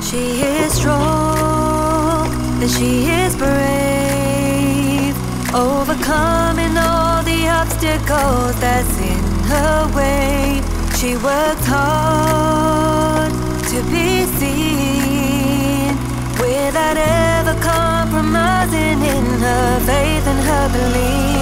She is strong and she is brave, overcoming all the obstacles that's in her way. She works hard to be seen, without ever compromising in her faith and her belief.